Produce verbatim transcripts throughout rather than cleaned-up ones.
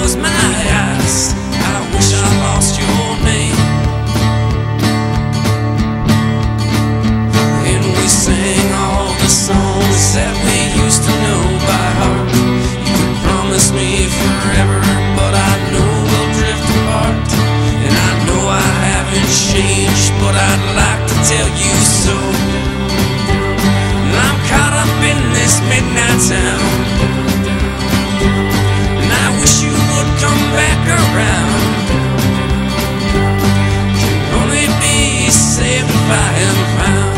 close my eyes, I wish I lost your name. And we sang all the songs that we used to know by heart. You could promise me forever, but I know we'll drift apart. And I know I haven't changed, but I'd like to tell you so. And I'm caught up in this midnight town, and I wish you would come back around. Can only be saved if I am found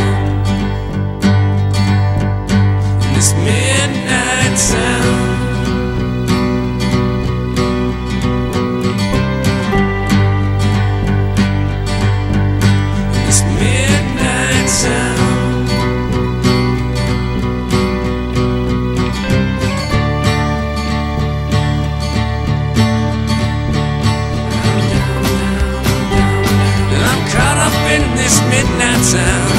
in this midnight town. In this midnight town. In this midnight town.